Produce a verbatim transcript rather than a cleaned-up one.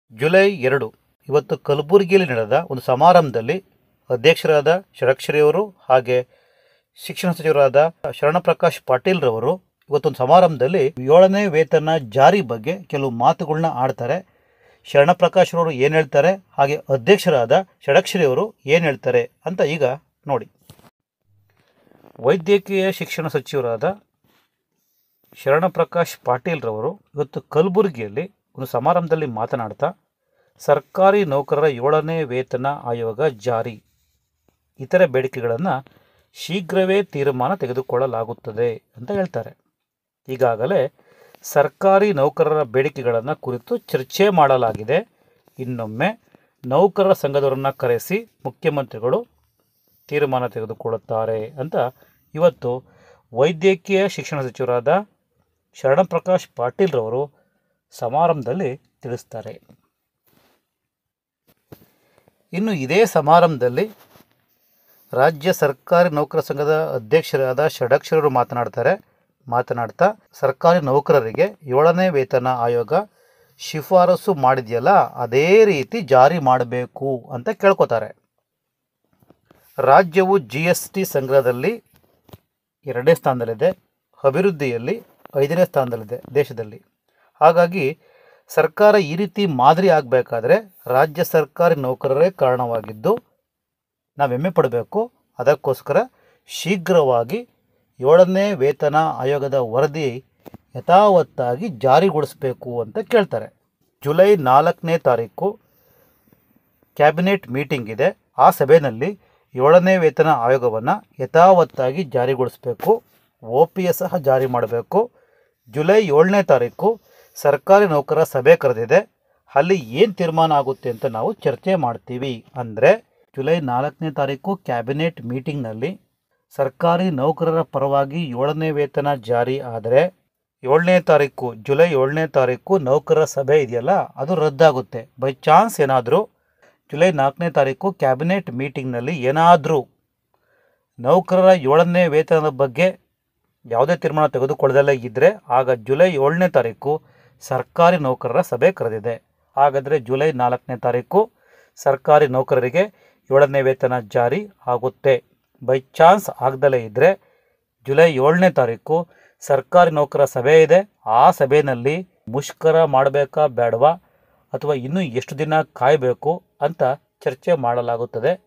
July ಎರಡು ಇವತ್ತು ಕಲಬುರಗಿಯಲ್ಲಿ ನಡೆದ ಒಂದು ಸಮಾರಂಭದಲ್ಲಿ ಅಧ್ಯಕ್ಷರಾದ ಷಡಕ್ಷರಿಯವರು ಹಾಗೆ ಶಿಕ್ಷಣ ಸಚಿವರಾದ ಶರಣಪ್ರಕಾಶ್ ಪಾಟೀಲ್ರವರು ಇವತ್ತೊಂದು ಸಮಾರಂಭದಲ್ಲಿ ಏಳನೇ ವೇತನ ಜಾರಿ ಬಗ್ಗೆ ಕೆಲವು ಮಾತುಗಳನ್ನ ಆಡ್ತಾರೆ. ಶರಣಪ್ರಕಾಶ್ರವರು ಏನು ಹೇಳ್ತಾರೆ ಹಾಗೆ ಅಧ್ಯಕ್ಷರಾದ ಷಡಕ್ಷರಿಯವರು ಏನು ಹೇಳ್ತಾರೆ ಅಂತ ಈಗ ನೋಡಿ. ವೈದ್ಯಕೀಯ ಶಿಕ್ಷಣ ಸಚಿವರಾದ ಶರಣಪ್ರಕಾಶ್ ಪಾಟೀಲ್ರವರು ಇವತ್ತು ಕಲಬುರಗಿಯಲ್ಲಿ ಒಂದು ಸಮಾರಂಭದಲ್ಲಿ ಮಾತನಾಡ್ತಾ ಸರ್ಕಾರಿ ನೌಕರರ ಏಳನೇ ವೇತನ ಆಯೋಗ ಜಾರಿ ಇತರೆ ಬೇಡಿಕೆಗಳನ್ನು ಶೀಘ್ರವೇ ತೀರ್ಮಾನ ತೆಗೆದುಕೊಳ್ಳಲಾಗುತ್ತದೆ ಅಂತ ಹೇಳ್ತಾರೆ. ಈಗಾಗಲೇ ಸರ್ಕಾರಿ ನೌಕರರ ಬೇಡಿಕೆಗಳನ್ನು ಕುರಿತು ಚರ್ಚೆ ಮಾಡಲಾಗಿದೆ. ಇನ್ನೊಮ್ಮೆ ನೌಕರರ ಸಂಘದವರನ್ನು ಕರೆಸಿ ಮುಖ್ಯಮಂತ್ರಿಗಳು ತೀರ್ಮಾನ ತೆಗೆದುಕೊಳ್ಳುತ್ತಾರೆ ಅಂತ ಇವತ್ತು ವೈದ್ಯಕೀಯ ಶಿಕ್ಷಣ ಸಚಿವರಾದ ಶರಣಪ್ರಕಾಶ್ ಪಾಟೀಲ್ರವರು ಸಮಾರಂಭದಲ್ಲಿ ತಿಳಿಸ್ತಾರೆ. ಇನ್ನು ಇದೇ ಸಮಾರಂಭದಲ್ಲಿ ರಾಜ್ಯ ಸರ್ಕಾರಿ ನೌಕರ ಸಂಘದ ಅಧ್ಯಕ್ಷರಾದ ಷಡಕ್ಷರರು ಮಾತನಾಡ್ತಾರೆ. ಮಾತನಾಡ್ತಾ ಸರ್ಕಾರಿ ನೌಕರರಿಗೆ ಏಳನೇ ವೇತನ ಆಯೋಗ ಶಿಫಾರಸು ಮಾಡಿದೆಯಲ್ಲ ಅದೇ ರೀತಿ ಜಾರಿ ಮಾಡಬೇಕು ಅಂತ ಕೇಳ್ಕೊತಾರೆ. ರಾಜ್ಯವು ಜಿ ಎಸ್ ಟಿ ಸಂಗ್ರಹದಲ್ಲಿ ಎರಡನೇ ಸ್ಥಾನದಲ್ಲಿದೆ, ಅಭಿವೃದ್ಧಿಯಲ್ಲಿ ಐದನೇ ಸ್ಥಾನದಲ್ಲಿದೆ ದೇಶದಲ್ಲಿ. ಹಾಗಾಗಿ ಸರ್ಕಾರ ಈ ರೀತಿ ಮಾದರಿ ಆಗಬೇಕಾದ್ರೆ ರಾಜ್ಯ ಸರ್ಕಾರಿ ನೌಕರರೇ ಕಾರಣವಾಗಿದ್ದು ನಾವು ಹೆಮ್ಮೆ ಪಡಬೇಕು. ಅದಕ್ಕೋಸ್ಕರ ಶೀಘ್ರವಾಗಿ ಏಳನೇ ವೇತನ ಆಯೋಗದ ವರದಿ ಯಥಾವತ್ತಾಗಿ ಜಾರಿಗೊಳಿಸಬೇಕು ಅಂತ ಕೇಳ್ತಾರೆ. ಜುಲೈ ನಾಲ್ಕನೇ ತಾರೀಕು ಕ್ಯಾಬಿನೆಟ್ ಮೀಟಿಂಗ್ ಇದೆ. ಆ ಸಭೆಯಲ್ಲಿ ಏಳನೇ ವೇತನ ಆಯೋಗವನ್ನು ಯಥಾವತ್ತಾಗಿ ಜಾರಿಗೊಳಿಸಬೇಕು, ಒ ಪಿ ಎಸ್ ಸಹ ಜಾರಿ ಮಾಡಬೇಕು. ಜುಲೈ ಏಳನೇ ತಾರೀಕು ಸರ್ಕಾರಿ ನೌಕರರ ಸಭೆ ಕರೆದಿದೆ. ಅಲ್ಲಿ ಏನು ತೀರ್ಮಾನ ಆಗುತ್ತೆ ಅಂತ ನಾವು ಚರ್ಚೆ ಮಾಡ್ತೀವಿ. ಅಂದರೆ ಜುಲೈ ನಾಲ್ಕನೇ ತಾರೀಕು ಕ್ಯಾಬಿನೆಟ್ ಮೀಟಿಂಗ್ನಲ್ಲಿ ಸರ್ಕಾರಿ ನೌಕರರ ಪರವಾಗಿ ಏಳನೇ ವೇತನ ಜಾರಿ ಆದರೆ ಏಳನೇ ತಾರೀಕು ಜುಲೈ ಏಳನೇ ತಾರೀಕು ನೌಕರರ ಸಭೆ ಇದೆಯಲ್ಲ ಅದು ರದ್ದಾಗುತ್ತೆ. ಬೈ ಚಾನ್ಸ್ ಏನಾದರೂ ಜುಲೈ ನಾಲ್ಕನೇ ತಾರೀಕು ಕ್ಯಾಬಿನೆಟ್ ಮೀಟಿಂಗ್ನಲ್ಲಿ ಏನಾದರೂ ನೌಕರರ ಏಳನೇ ವೇತನದ ಬಗ್ಗೆ ಯಾವುದೇ ತೀರ್ಮಾನ ತೆಗೆದುಕೊಳ್ಳದಲ್ಲೇ ಇದ್ದರೆ ಆಗ ಜುಲೈ ಏಳನೇ ತಾರೀಕು ಸರ್ಕಾರಿ ನೌಕರರ ಸಭೆ ಕರೆದಿದೆ. ಹಾಗಾದರೆ ಜುಲೈ ನಾಲ್ಕನೇ ತಾರೀಕು ಸರ್ಕಾರಿ ನೌಕರರಿಗೆ ಏಳನೇ ವೇತನ ಜಾರಿ ಆಗುತ್ತೆ. ಬೈ ಚಾನ್ಸ್ ಆಗದಲ್ಲೇ ಇದ್ದರೆ ಜುಲೈ ಏಳನೇ ತಾರೀಕು ಸರ್ಕಾರಿ ನೌಕರರ ಸಭೆ ಇದೆ. ಆ ಸಭೆಯಲ್ಲಿ ಮುಷ್ಕರ ಮಾಡಬೇಕಾ ಬೇಡವಾ ಅಥವಾ ಇನ್ನೂ ಎಷ್ಟು ದಿನ ಕಾಯಬೇಕು ಅಂತ ಚರ್ಚೆ ಮಾಡಲಾಗುತ್ತದೆ.